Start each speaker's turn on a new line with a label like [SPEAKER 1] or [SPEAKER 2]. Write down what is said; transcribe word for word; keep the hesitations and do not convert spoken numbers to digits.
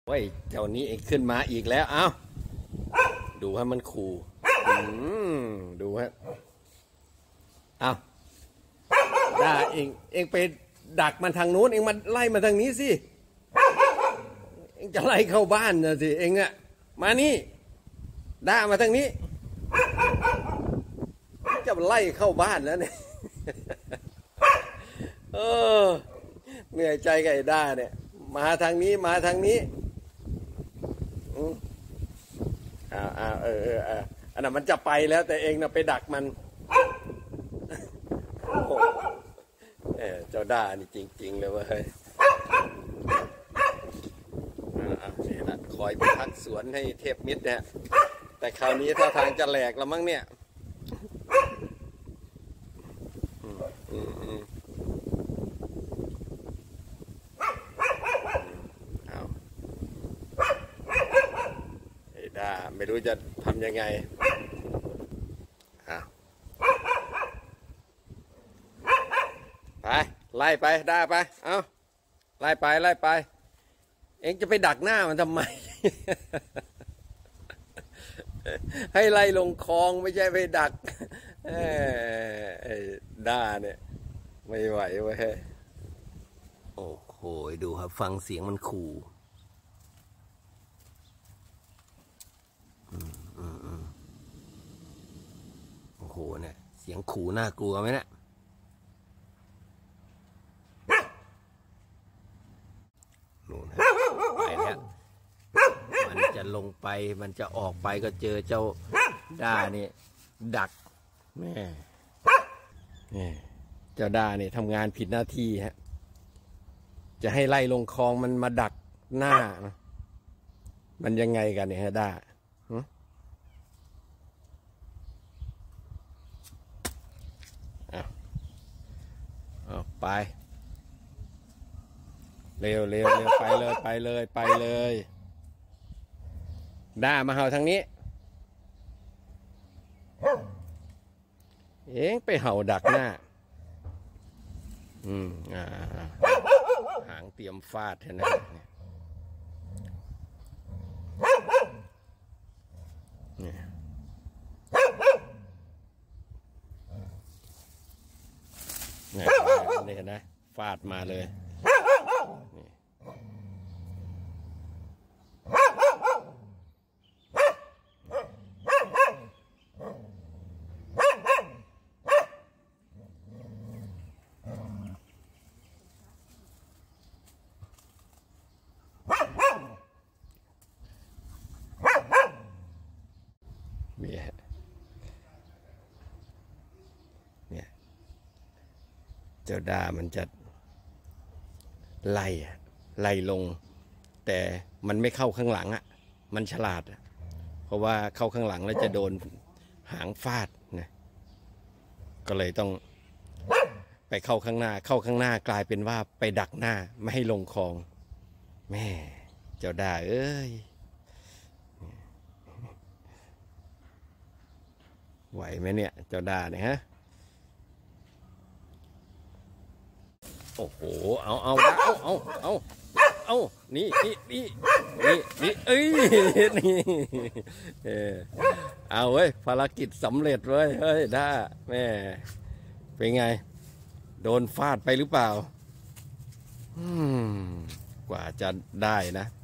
[SPEAKER 1] เว้ยเจ้านี้เองขึ้นมาอีกแล้วเอ้าดูฮะมันขู่ดูฮะเอ้าด่าเองเองไปดักมันทางนู้นเองมันไล่มาทางนี้สิเองจะไล่เข้าบ้านนะสิเองอะมานี่ด่ามาทางนี้จะไล่เข้าบ้านแล้วเนี่ยเออเหนื่อยใจกับไอ้ด้าเนี่ยมาทางนี้มาทางนี้อืมอ่าอ่าเออเออเอออันนั้นมันจะไปแล้วแต่เองนะไปดักมันเออเจ้าด้านี่จริงๆเลยเว้ยอ่านี่ละคอยไปพักสวนให้เทพมิตรเนี่ยแต่คราวนี้ท่าทางจะแหลกแล้วมั้งเนี่ยอืมอืมอืมไม่รู้จะทำยังไงไปไล่ไปได้ไปเอาไล่ไปไล่ไปเอ็งจะไปดักหน้ามันทำไม ให้ไล่ลงคลองไม่ใช่ไปดักไอ้ด้าเนี่ยไม่ไหวเว้ยโอ้โหดูครับฟังเสียงมันขู่โอ้โหเนี่ยเสียงขู่น่ากลัวไหมเนี่ยนู่นไปแล้วมันจะลงไปมันจะออกไปก็เจอเจ้าด้านี่ดักแม่เจ้าด้านี่ทำงานผิดหน้าที่ฮะจะให้ไล่ลงคลองมันมาดักหน้ามันยังไงกันเนี่ยฮะด้าไปเร็วเร็วเร็วไปเลยไปเลยไปเลยด้ามาเห่าทางนี้เอ็งไปเห่าดักหน้าอืมอ่าหางเตรียมฟาดเห็นไหมเนี่ยเนี่ยนี่เห็นไหมฟาดมาเลยเนี่ยเนี่ยเจ้าด้ามันจะไล่ไล่ลงแต่มันไม่เข้าข้างหลังอ่ะมันฉลาดเพราะว่าเข้าข้างหลังแล้วจะโดนหางฟาดนะก็เลยต้องไปเข้าข้างหน้าเข้าข้างหน้ากลายเป็นว่าไปดักหน้าไม่ให้ลงคลองแม่เจ้าด้าเอ้ยไหวไหมเนี่ยเจ้าด้าเนี่ยฮะโอ้โหเอาเอาเอาเอาเอาเอานี่นี่นี่นี่นี่เอ้ยนี่เออเอาเว้ยภารกิจสำเร็จเว้ยเฮ้ยด้าแม่เป็นไงโดนฟาดไปหรือเปล่าอืมกว่าจะได้นะ